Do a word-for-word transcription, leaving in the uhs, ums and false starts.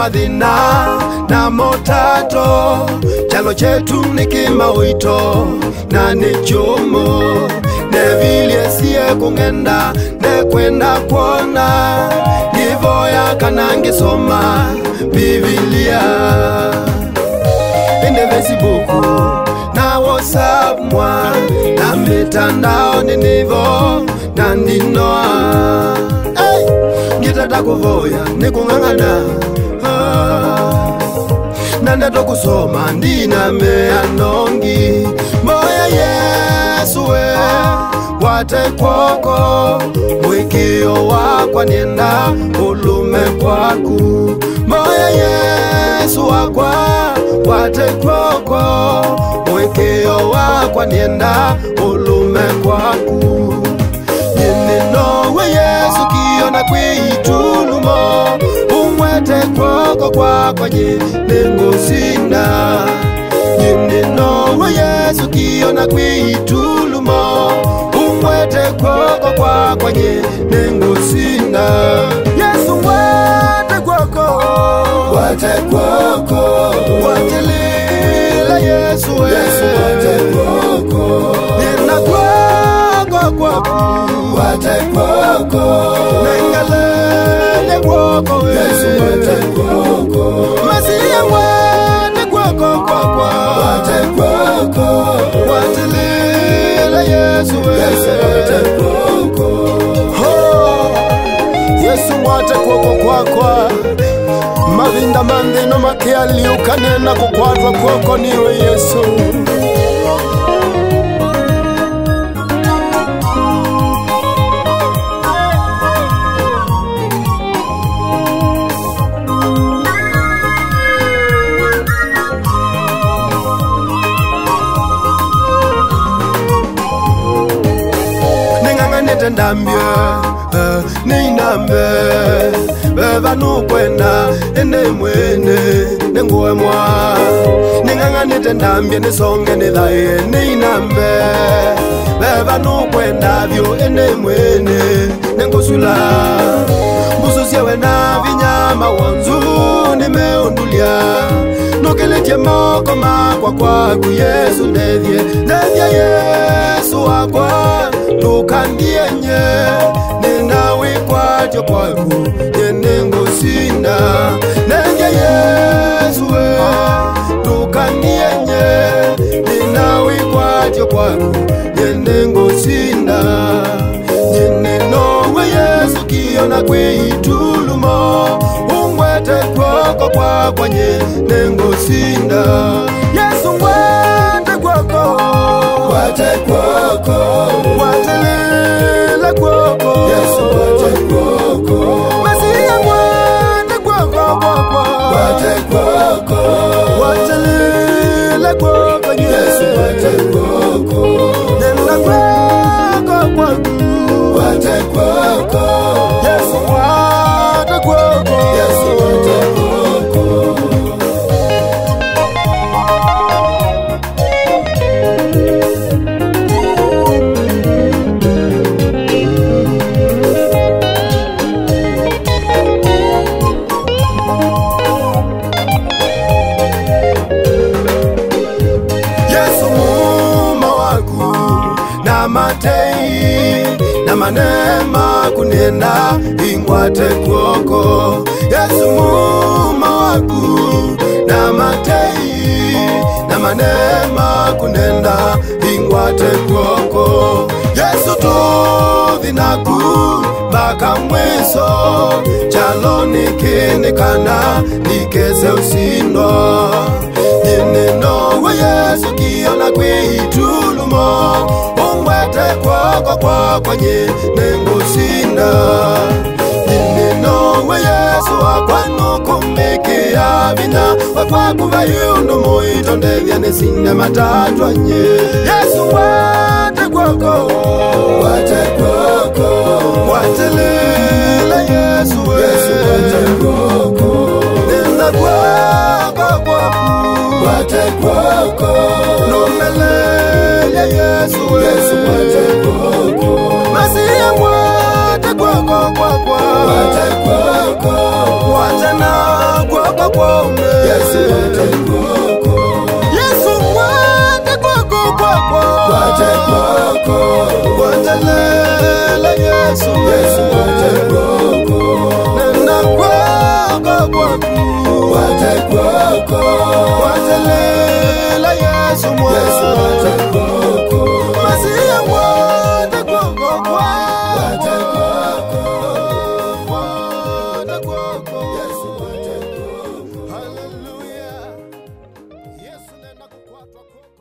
madhina na motato chalo chetu nikima wito na nichomo nevilie siye kungenda ne kwenda kuona nivoya kanangi soma Biblia ende Facebook na WhatsApp mwa na mitandao ninivo na ndinoa hey! Ngitata kuvoya nikungangana ah. Nanda kusoma ndina mea nongi moya Yesu we wate kwoko mwikio wakwa nienda ulume kwaku moya Yesu wakwa wate kwoko mwikio wakwa nienda ulume kwaku Nino we Yesu kiona kuitulumo umwete kwoko kwako nye nengo sinda Nino we Yesu kiona kuitulumo umwete kwoko kwako nye nengo sinda Yesu mwete kwoko wate kwoko wate lila Yesu we Yesu wate kwoko nina kwako kwako wate kwako nengalele kwako we Yesu wate kwako Masiya wate kwako kwako wate kwako wate lila Yesu we Yesu wate kwako Yesu wate kwako kwako mavinda mande no makiali ukanena kukwatwa kwako niwe Yesu Ndambye uh, ninambe beba nukwenda ene mwene nenguwe mwa ninganganite ndambye nisonge nilaye ninambe beba nukwenda vyo ene mwene nengusula mbususie wena vinyama wanzu nimeundulia nukeletie moko makwa kwaku Yesu ndevye ndevye Yesu wakwa nukandienye ninawi kwatyo kwaku yenengo sinda nenge Yesu we nukandienye ninawi kwatyo kwaku yenengo sinda yeneno we Yesu kiona kuitulumo umwete kwako kwako nye nengo sinda Yesu mwete kwako wate kwako wate lila kwako Yesu wate kwako Masiya mwete kwako kwako wate kwako wate lila kwako Yesu wate kwako nenda kwako kwako wate kwako Yesu wate kwako Yesu wate kwako Matei na manema kunenda ingwate kwoko Yesu muma waku na matei na manema kunenda ingwate kwoko Yesu tu vinaku baka mweso chalo nikinikana nikeze usindo Nino we Yesu kiona kuitulumo umwete kwako kwako nye nengo sinda Nino we Yesu wakwanukumikia vina wakwaku vayundu muito ndevya nesinda matatwa nye Yesu wate kwako wate kwako wate lila Yesu we Yesu wate kwako nenda kwako kwako wate kwako numelele Yesu we Yesu wate kwako Masiya wate kwako kwako wate kwako wate na kwako wate kwoko, watelela Yesu, Yesu wate kwoko, nenda kwoko kwako, wate kwoko, watelela Yesu mwa, Yesu wate kwoko, Masia wate kwoko kwa, wate kwoko, wate kwoko, Yesu wate kwoko, hallelujah, Yesu nenda kukwatwa kwoko.